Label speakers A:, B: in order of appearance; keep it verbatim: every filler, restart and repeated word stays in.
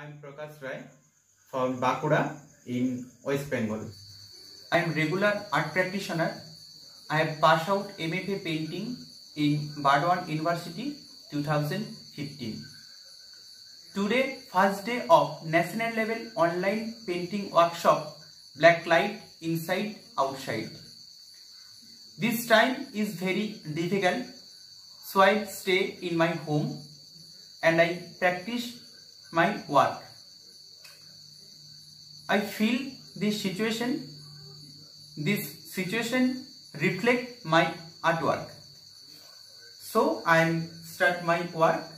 A: I am Prakash from Bankura in West Bengal.
B: I am regular art practitioner. I have passed out M F A painting in Bardwan University two thousand fifteen. Today, first day of national level online painting workshop, Black Light Inside Outside. This time is very difficult, so I stay in my home and I practice my work. I feel this situation, this situation reflect my artwork. So I start my work.